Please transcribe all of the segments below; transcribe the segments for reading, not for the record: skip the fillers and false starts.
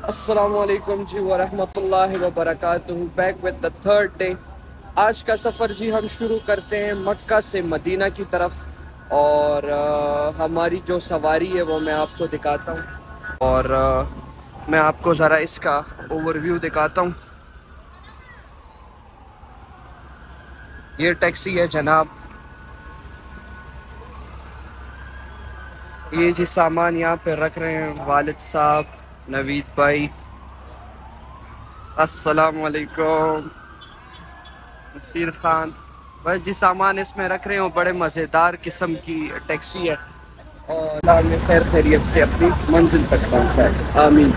अस्सलामुअलैकुम जी वरहमतुल्लाहि वबरकातुहू। Back with the third day. आज का सफ़र जी हम शुरू करते हैं मक्का से मदीना की तरफ और हमारी जो सवारी है वो मैं आपको दिखाता हूँ और मैं आपको ज़रा इसका ओवरव्यू दिखाता हूँ। ये टैक्सी है जनाब। ये जी सामान यहाँ पे रख रहे हैं वालिद साहब, नवीद भाई। अस्सलाम वालेकुम नसीर खान। बस जी सामान इसमें रख रहे हो। बड़े मज़ेदार किस्म की टैक्सी है और अल्लाह हमें खैर खैरियत से अपनी मंजिल तक पहुँचाए, आमीन।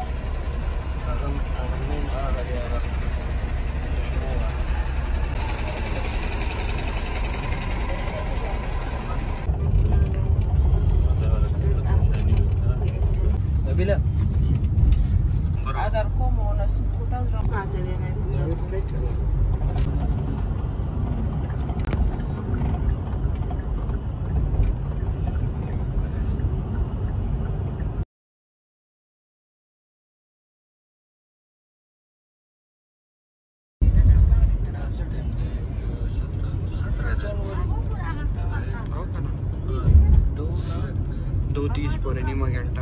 दो 30 पौने घंटा।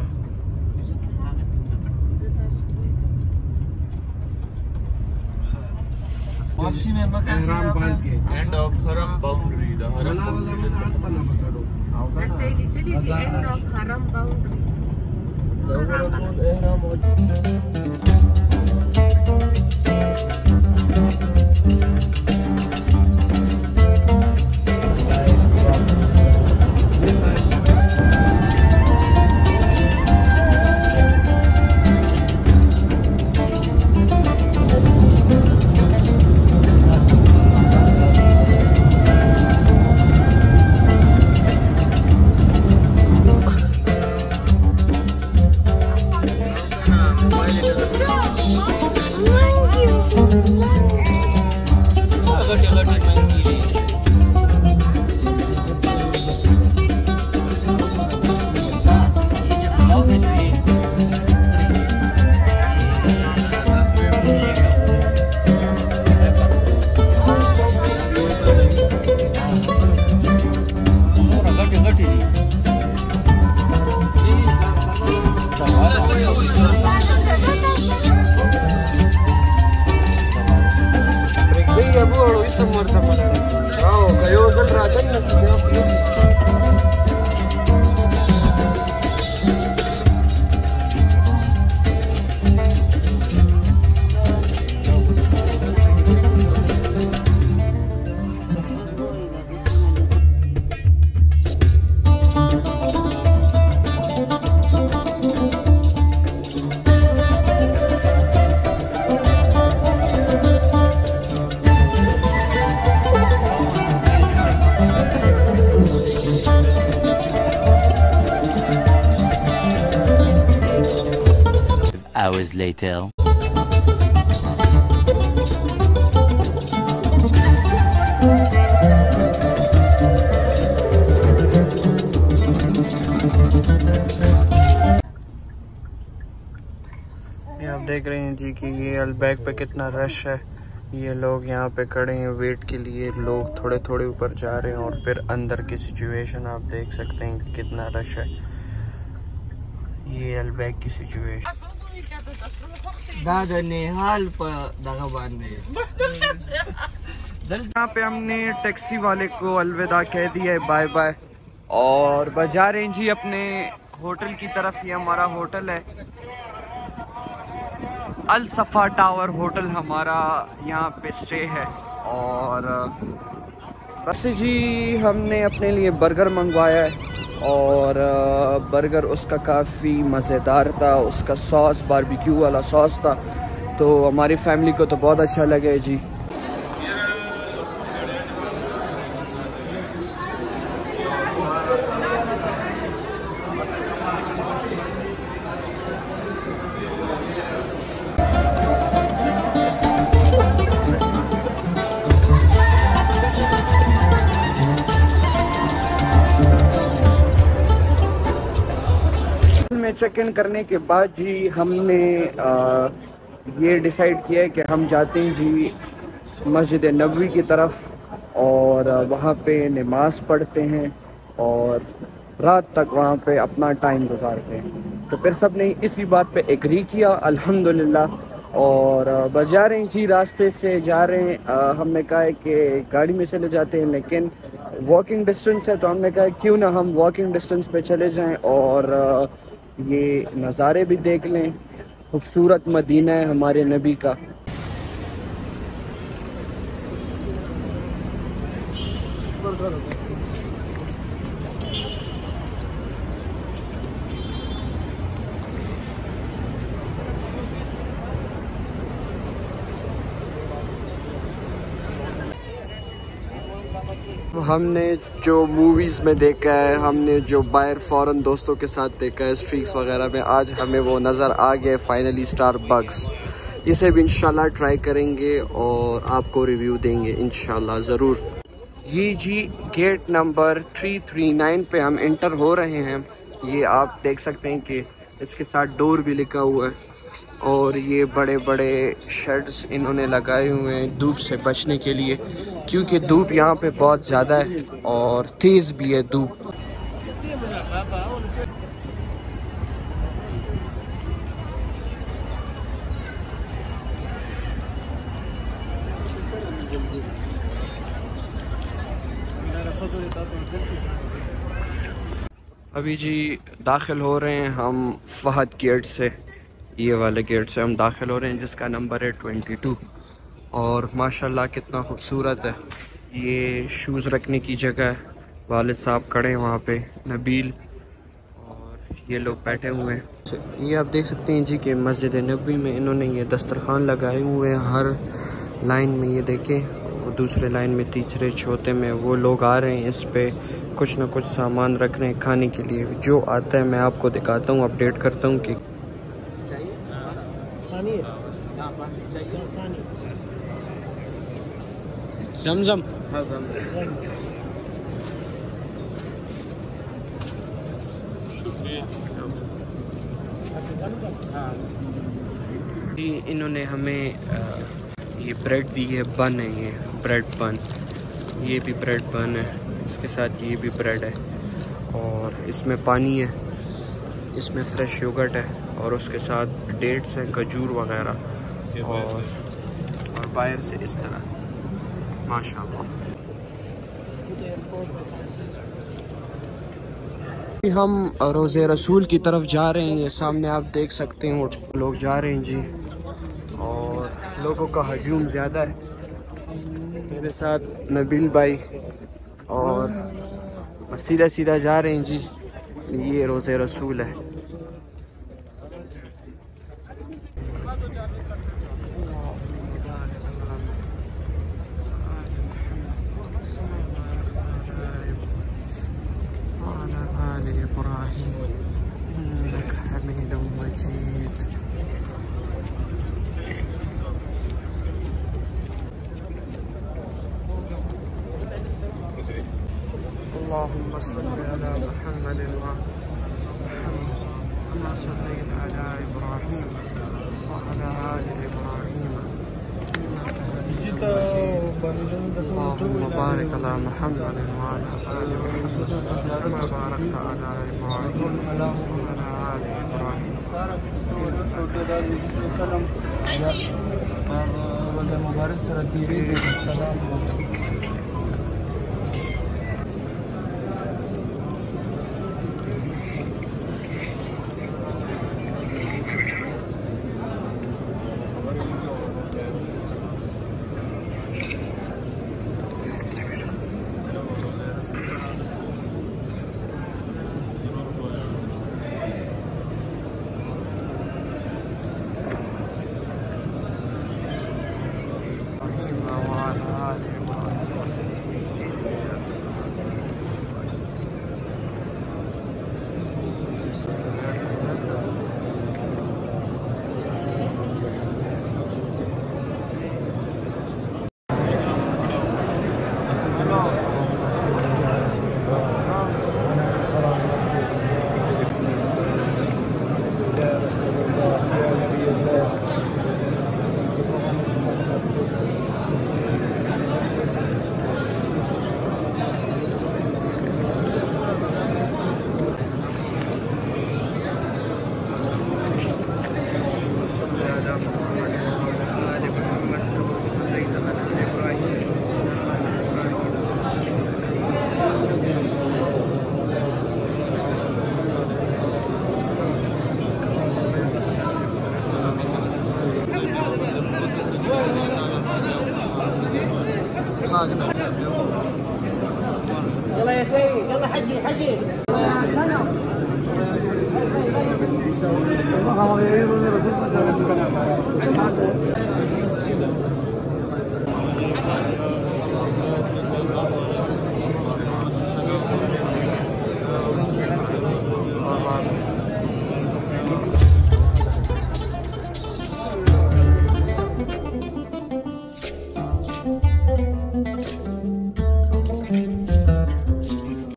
End of Haram boundary. The Haram boundary. The end of Haram boundary. Hours later. ये आप देख रहे हैं जी कि ये अलबैग पे कितना रश है। ये लोग यहाँ पे खड़े हैं वेट के लिए। लोग थोड़े थोड़े ऊपर जा रहे हैं और फिर अंदर की सिचुएशन आप देख सकते हैं कि कितना रश है। ये अलबैग की सिचुएशन यहाँ पे हमने टैक्सी वाले को अलविदा कह दिया है, बाय बाय, और बस जा रहे हैं जी अपने होटल की तरफ। ये हमारा होटल है अल सफ़ा टावर होटल, हमारा यहाँ पे स्टे है। और बस जी हमने अपने लिए बर्गर मंगवाया है और बर्गर उसका काफ़ी मज़ेदार था। उसका सॉस बारबेक्यू वाला सॉस था, तो हमारी फैमिली को तो बहुत अच्छा लगे जी। चेक इन करने के बाद जी हमने ये डिसाइड किया है कि हम जाते हैं जी मस्जिद नबवी की तरफ और वहाँ पे नमाज पढ़ते हैं और रात तक वहाँ पे अपना टाइम गुजारते हैं। तो फिर सब ने इसी बात पे एग्री किया अल्हम्दुलिल्लाह और बस जा रहे हैं जी, रास्ते से जा रहे हैं। हमने कहा है कि गाड़ी में चले जाते हैं लेकिन वॉकिंग डिस्टेंस है, तो हमने कहा क्यों ना हम वॉकिंग डिस्टेंस पे चले जाएं और ये नज़ारे भी देख लें। खूबसूरत मदीना है हमारे नबी का। हमने जो मूवीज़ में देखा है, हमने जो बाहर फ़ॉरेन दोस्तों के साथ देखा है स्ट्रीट्स वगैरह में, आज हमें वो नज़र आ गया फाइनली स्टारबक्स। इसे भी इंशाल्लाह ट्राई करेंगे और आपको रिव्यू देंगे इंशाल्लाह ज़रूर। ये जी गेट नंबर 339 पे हम इंटर हो रहे हैं। ये आप देख सकते हैं कि इसके साथ डोर भी लिखा हुआ है और ये बड़े बड़े शेड्स इन्होंने लगाए हुए हैं धूप से बचने के लिए, क्योंकि धूप यहाँ पे बहुत ज़्यादा है और तेज़ भी है धूप। अभी जी दाखिल हो रहे हैं हम फहद गेट से, ये वाले गेट से हम दाखिल हो रहे हैं जिसका नंबर है 22 और माशाल्लाह कितना खूबसूरत है। ये शूज़ रखने की जगह है, वालिद साहब खड़े हैं वहाँ पे, नबील और ये लोग बैठे हुए हैं। ये आप देख सकते हैं जी कि मस्जिद नबवी में इन्होंने ये दस्तरखान लगाए हुए हैं हर लाइन में। ये देखें, और दूसरे लाइन में तीसरे चौथे में वो लोग आ रहे हैं, इस पे कुछ ना कुछ सामान रख रहे हैं खाने के लिए। जो आता है मैं आपको दिखाता हूँ, अपडेट करता हूँ कि ज़मज़म इन्होंने हमें ये ब्रेड दी है, बन है, ये ब्रेड बन, ये भी ब्रेड बन है, इसके साथ ये भी ब्रेड है और इसमें पानी है, इसमें फ्रेश योगर्ट है और उसके साथ डेट्स हैं, खजूर वगैरह और बाहर से इस तरह माशाल्लाह। हम रोज़े रसूल की तरफ जा रहे हैं। ये सामने आप देख सकते हैं वो लोग जा रहे हैं जी और लोगों का हजूम ज़्यादा है। मेरे साथ नबील भाई और सीधा सीधा जा रहे हैं जी, ये रोज़े रसूल है। اللهم صل على محمد كما صليت على إبراهيم وعلى آل إبراهيم إنك حميد مجيد اللهم بارك على محمد وعلى آل محمد كما باركت على إبراهيم وعلى آل إبراهيم भागना।